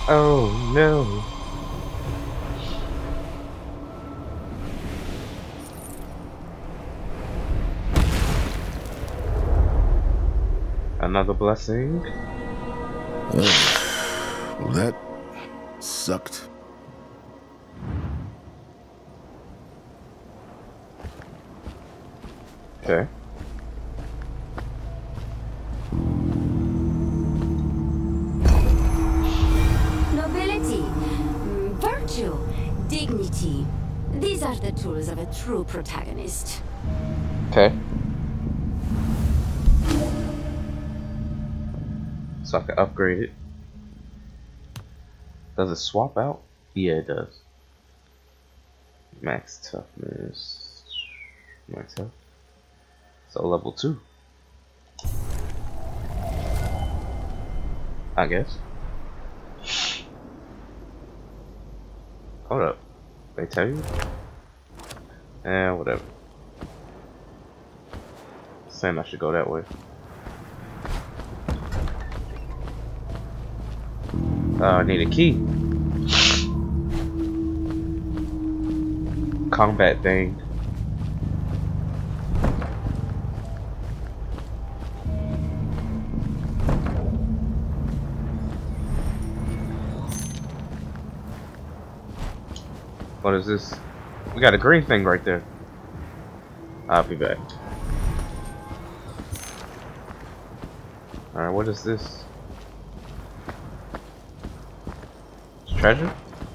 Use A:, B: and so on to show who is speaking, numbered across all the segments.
A: Oh no. Another blessing.
B: Well, that sucked.
A: Okay.
C: Nobility, virtue, dignity. These are the tools of a true protagonist.
A: Okay. So I can upgrade it. Does it swap out? Yeah, it does. Max toughness. Max health. So level 2. I guess. Hold up. They tell you? Whatever. Saying I should go that way. I need a key. Combat thing. What is this? We got a green thing right there. I'll be back. Alright, what is this? Treasure?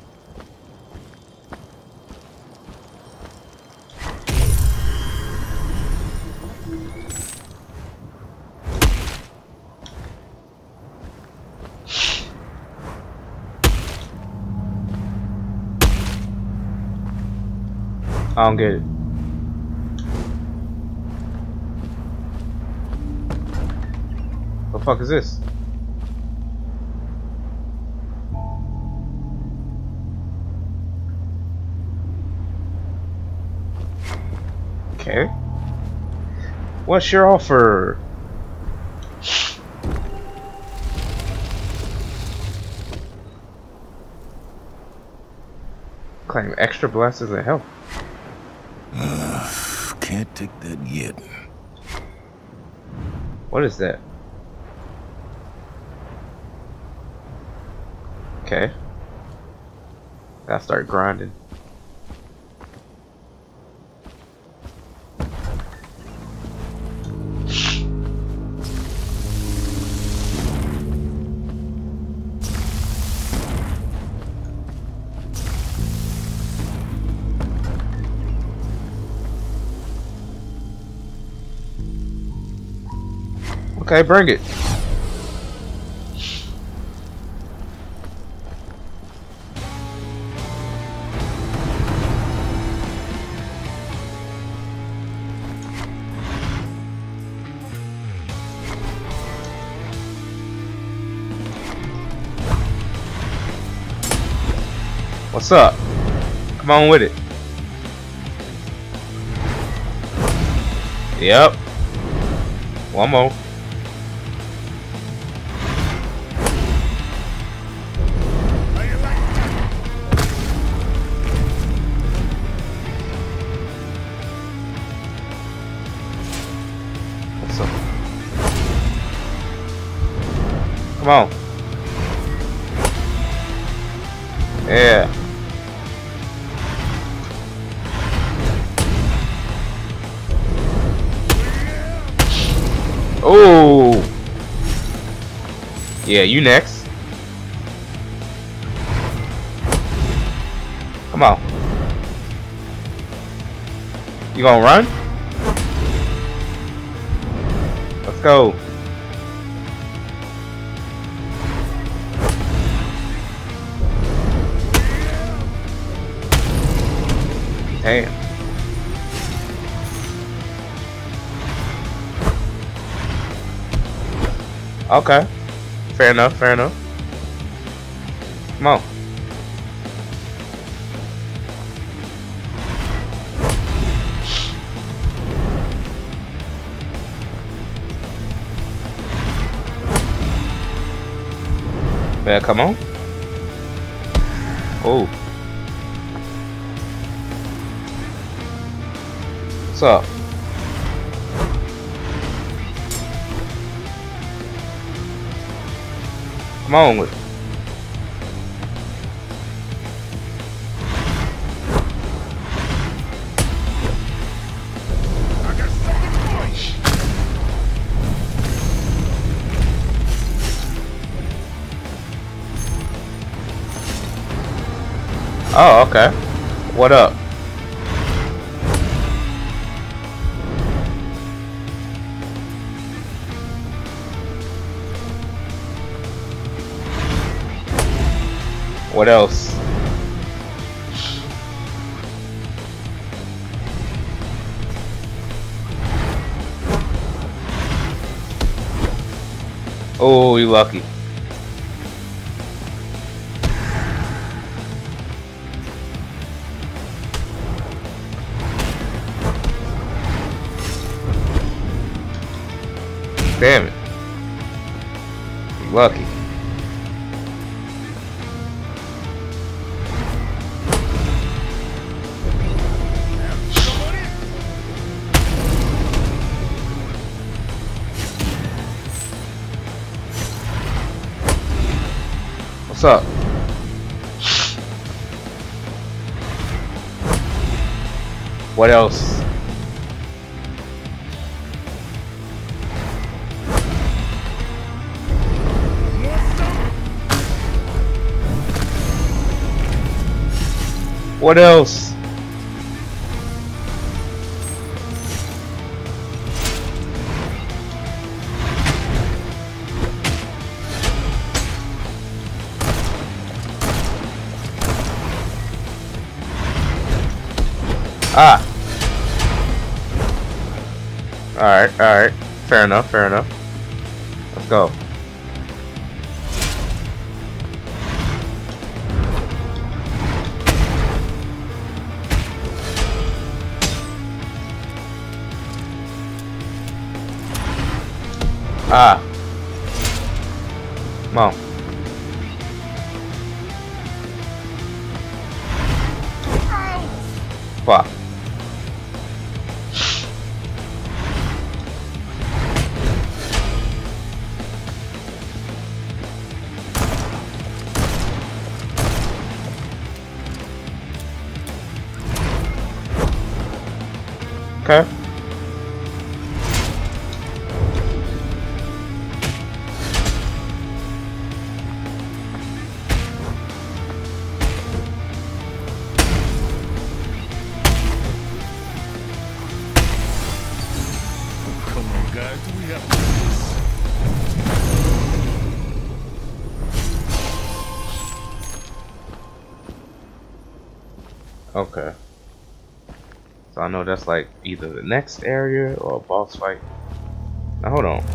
A: I don't get it. What the fuck is this? Okay. What's your offer? Claim extra blasters and health.
B: Can't take that yet.
A: What is that? Okay. Gotta start grinding. Okay, bring it. What's up? Come on with it. Yep. One more. What's up? Come on. Yeah. Oh. Yeah, you next. Come on. You gonna run? Let's go. Damn. Okay. Fair enough, fair enough. Come on. Yeah, come on. Oh. What's up? Come on with it. Oh, okay. What up? What else? Oh, you lucky. Damn it. You lucky. What's up? What else? What else? Ah. Alright, alright. Fair enough, fair enough. Let's go. Ah. Come on. Fuck. Okay.
B: Come on, guys. We have to do this.
A: Okay. So I know that's like either the next area or a boss fight. Now hold on.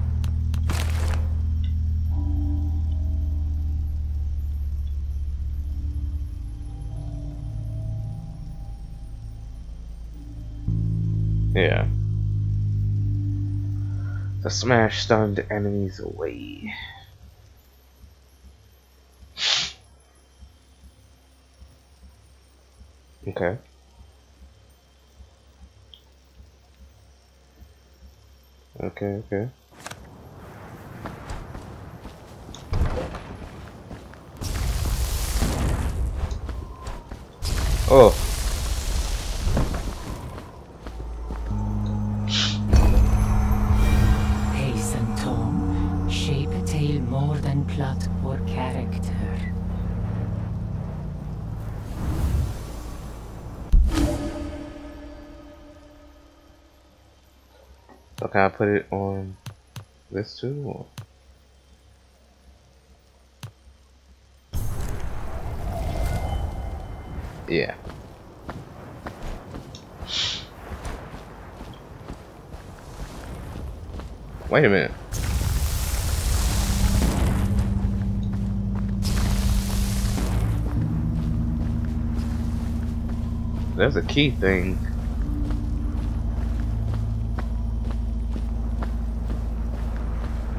A: Yeah. To smash stunned enemies away. Okay. Okay, okay. Oh.
D: Pace and tone shape a tale more than plot or character.
A: So can I put it on this too? Or? Yeah. Wait a minute. There's a key thing.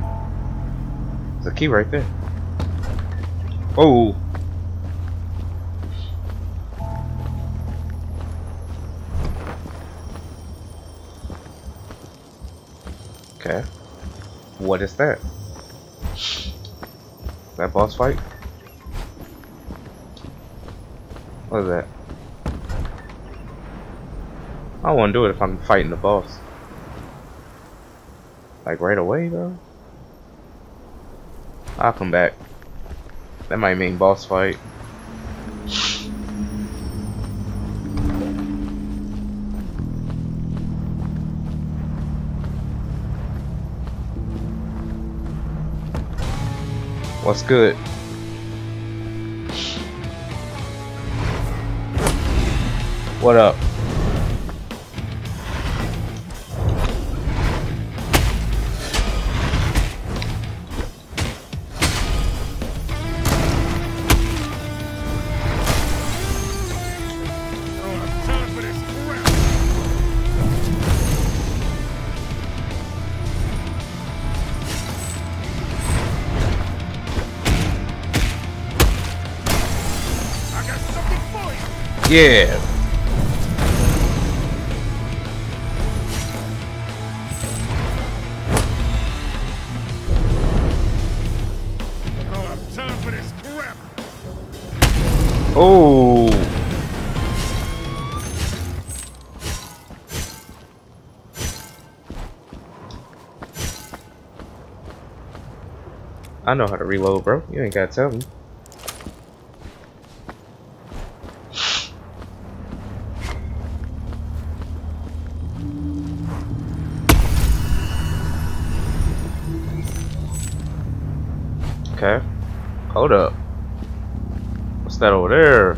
A: There's a key right there. Oh. Okay. What is that? That boss fight? What is that? I don't want to do it if I'm fighting the boss. Like right away, though? I'll come back. That might mean boss fight. What's good? What up? Yeah.
B: Time for this crap.
A: Oh. I know how to reload, bro. You ain't gotta tell me. Okay. Hold up. What's that over there?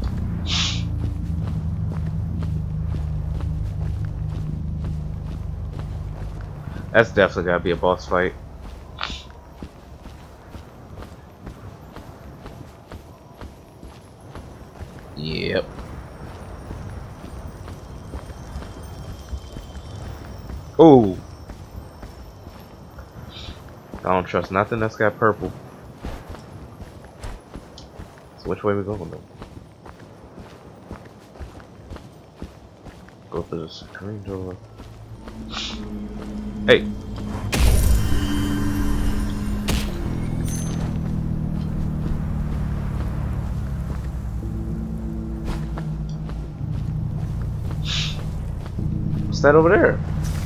A: That's definitely gotta be a boss fight. Yep. Ooh. I don't trust nothing that's got purple. So which way we going though? Go through the screen door. Hey. What's that over there?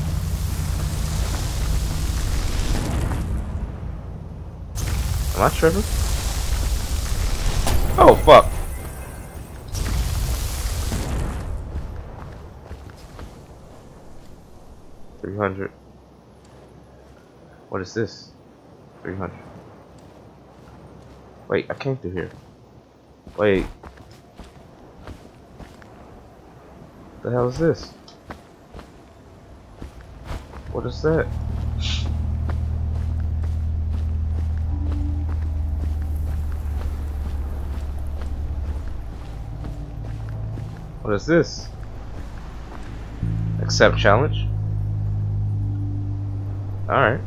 A: Am I tripping? Oh fuck. $300. What is this? 300. Wait, I came through here. Wait. The hell is this? What is that? What is this? Accept challenge? Alright.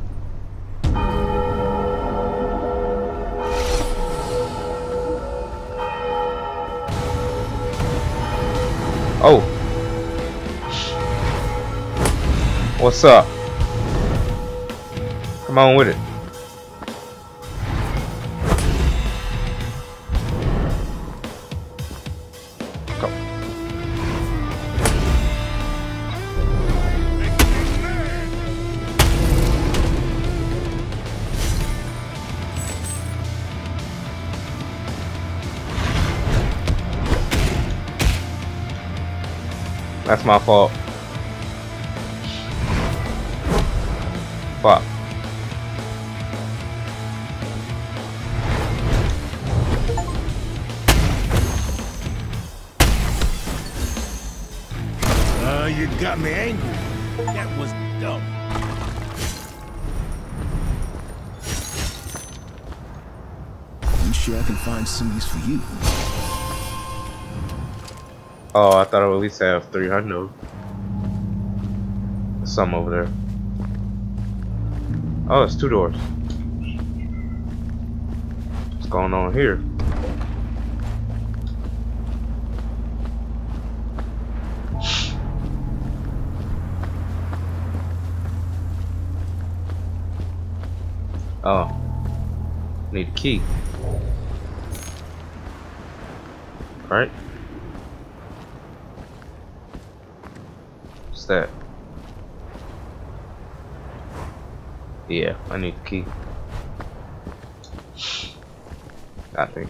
A: Oh. What's up? Come on with it. Go. That's my fault. Fuck.
B: You got me angry. That was dumb.
E: I'm sure I can find some use for you.
A: Oh, I thought I would at least have 300. There's some over there. Oh, it's 2 doors. What's going on here? Oh, need a key. Right? What's that? Yeah, I need a key. I think.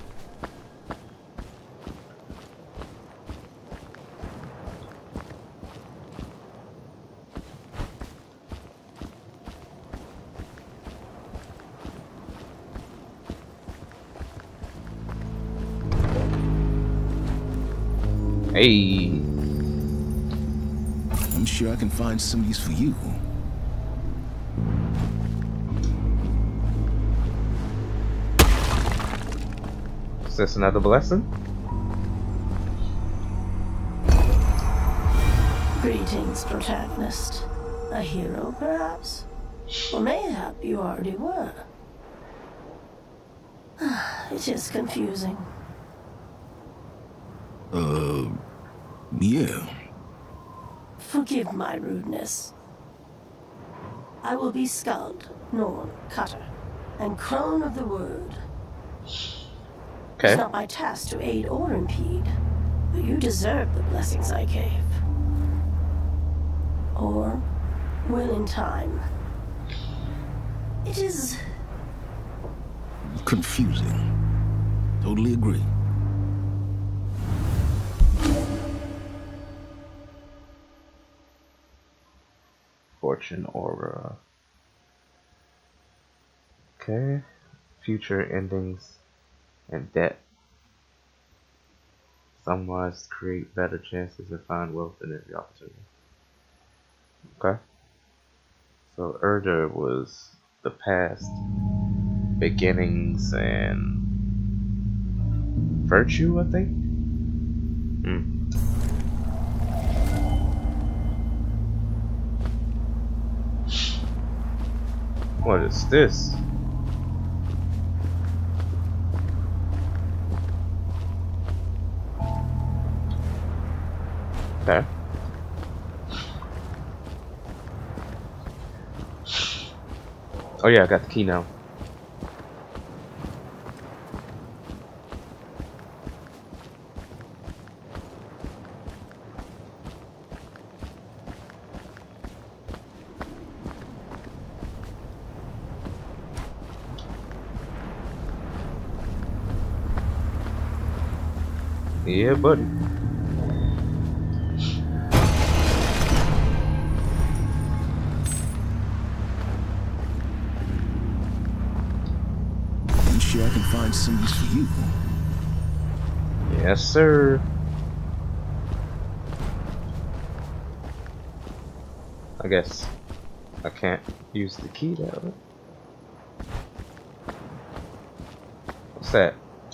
A: Hey.
E: I'm sure I can find some use for you.
A: Is this another blessing?
F: Greetings, protagonist. A hero, perhaps? Or mayhap you already were. It is confusing.
E: Yeah.
F: Forgive my rudeness. I will be Skald, Norn, Cutter, and Crone of the Wyrd.
A: Okay.
F: It's not my task to aid or impede, but you deserve the blessings I gave. Or will in time. It is
E: Confusing. Totally agree.
A: Fortune aura. Okay. Future endings and debt. Some lives create better chances to find wealth in every opportunity. Okay. So Wyrd was the past, beginnings, and virtue, I think. What is this? Okay. Oh yeah, I got the key now. Yeah, buddy.
E: I'm sure I can find some use for you.
A: Yes, sir. I guess I can't use the key that way. What's that?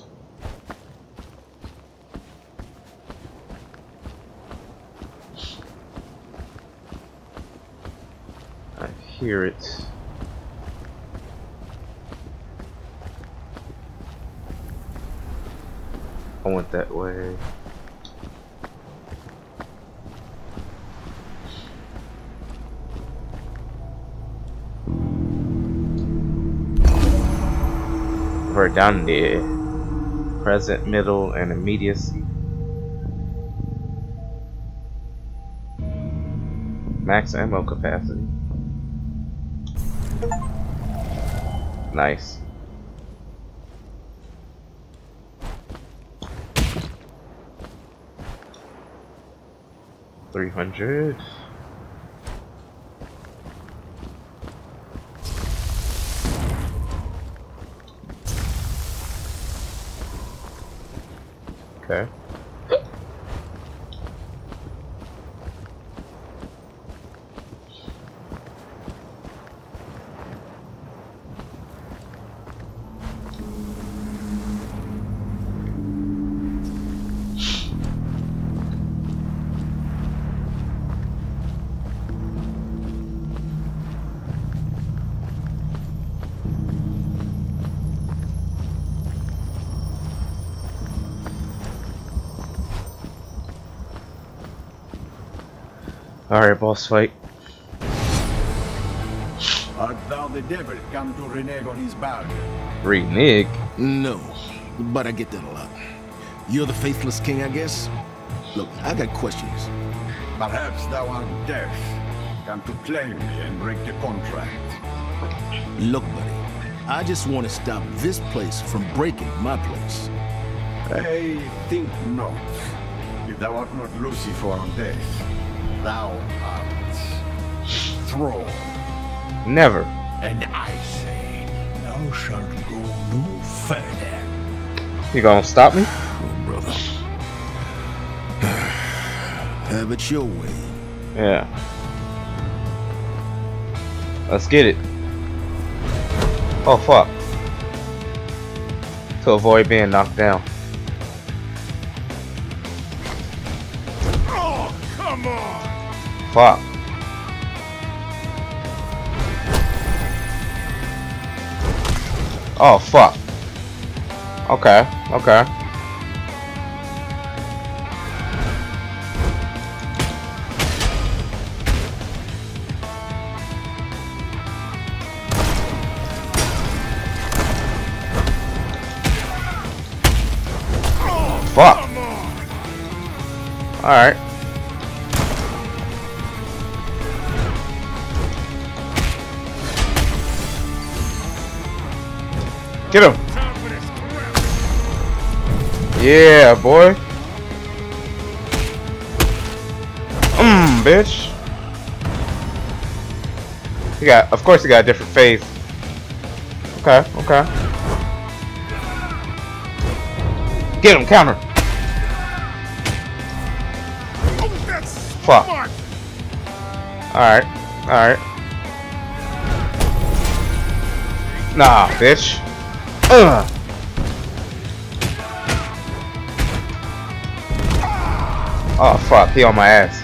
A: I hear it. I went that way. Verdandi. Present, middle, and immediacy. Max ammo capacity. Nice. $300. Okay. Alright, boss fight.
B: Art thou the devil come to renege on his bargain?
A: Renege?
E: No, but I get that a lot. You're the faithless king, I guess? Look, I got questions.
B: Perhaps thou art deaf. Come to claim me and break the contract.
E: Look, buddy, I just want to stop this place from breaking my place.
B: I think not. If thou art not Lucifer of death, thou art Thrall.
A: Never.
B: And I say, thou shalt go no further.
A: You gonna stop me?
E: Oh, brother. Have it your way.
A: Yeah. Let's get it. Oh fuck. To avoid being knocked down.
B: Oh, come on!
A: Fuck. Oh fuck. Okay, okay. Fuck. Alright. Get him. Yeah, boy. Bitch. He got, of course he got a different face. Okay, okay. Get him, counter.
B: Oh, that's
A: Fuck.
B: smart.
A: Alright, alright. Nah, bitch. Oh fuck, he on my ass.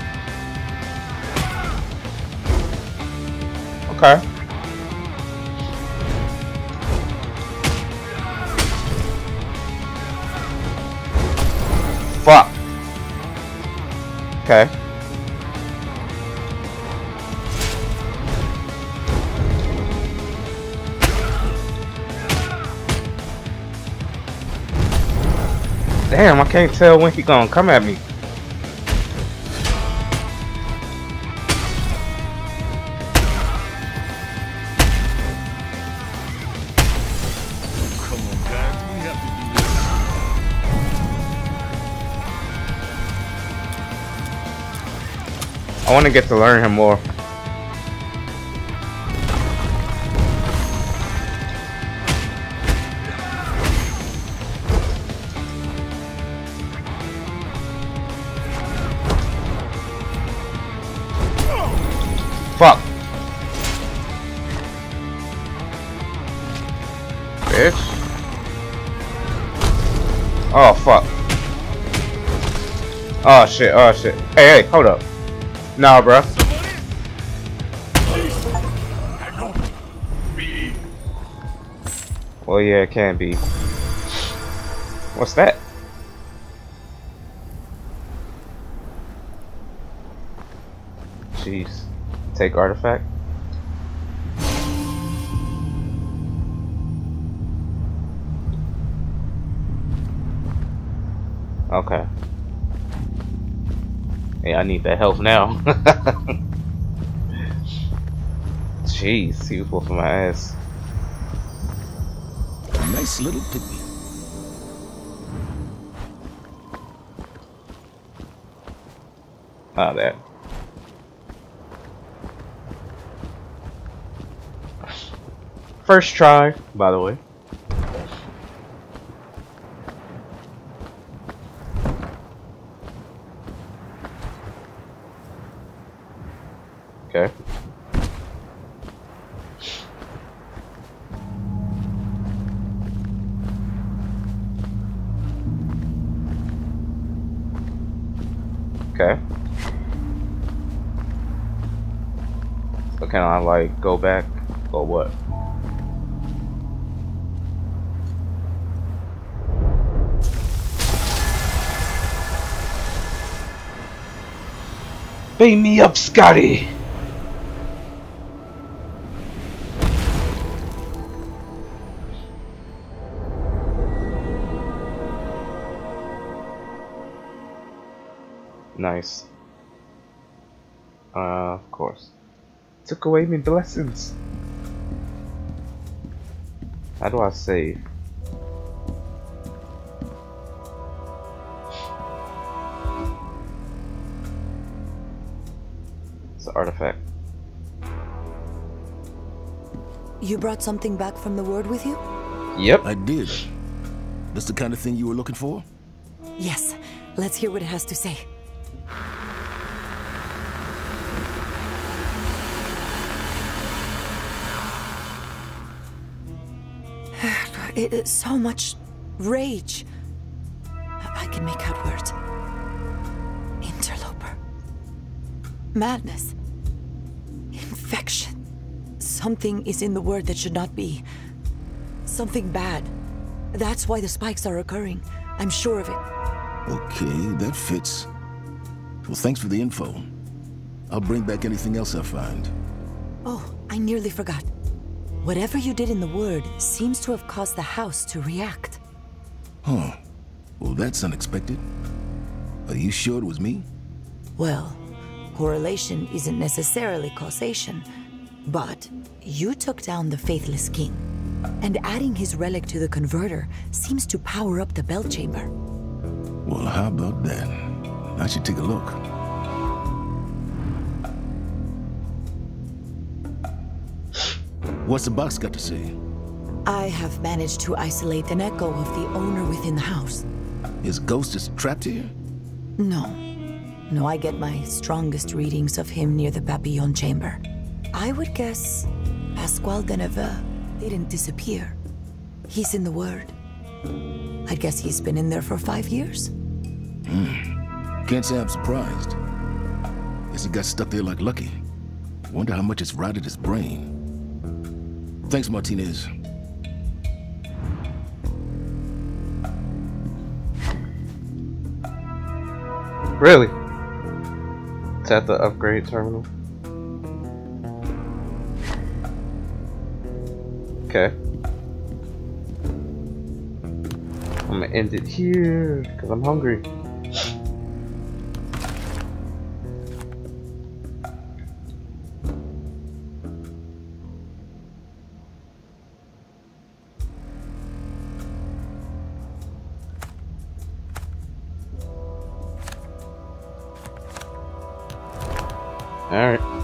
A: Okay. Fuck. Okay. Damn, I can't tell when he gonna come at me.
B: Come on, guys, we have to do this.
A: I want to get to learn him more. Fuck. Bitch. Oh fuck. Oh shit, oh shit. Hey, hey, hold up. Nah, bruh. Well, yeah, it can be. What's that? Jeez. Take artifact. Okay. Hey, I need that health now. Jeez, he was whooping my ass.
E: A nice little pygmy.
A: Ah, that. First try, by the way. Okay. Okay. So can I like go back or what? Beam me up, Scotty. Nice. Of course. Took away my blessings. How do I save? It's an artifact.
G: You brought something back from the Wyrd with you?
A: Yep.
E: I did. That's the kind of thing you were looking for?
G: Yes. Let's hear what it has to say. It is so much rage. I can make out words. Interloper. Madness. Infection. Something is in the Wyrd that should not be. Something bad. That's why the spikes are occurring. I'm sure of it.
E: Okay, that fits. Well, thanks for the info. I'll bring back anything else I find.
G: Oh, I nearly forgot. Whatever you did in the Wyrd seems to have caused the house to react.
E: Huh. Well, that's unexpected. Are you sure it was me?
G: Well, correlation isn't necessarily causation, but you took down the Faithless King, and adding his relic to the converter seems to power up the bell chamber.
E: Well, how about that? I should take a look. What's the box got to say?
G: I have managed to isolate an echo of the owner within the house.
E: His ghost is trapped here?
G: No. No, I get my strongest readings of him near the Papillon chamber. I would guess Pasquale de Nevers didn't disappear. He's in the Wyrd. I'd guess he's been in there for 5 years.
E: Can't say I'm surprised. Guess he got stuck there like Lucky. Wonder how much it's rotted his brain. Thanks, Martinez.
A: Really? It's at the upgrade terminal? Okay. I'm gonna end it here because I'm hungry. Alright.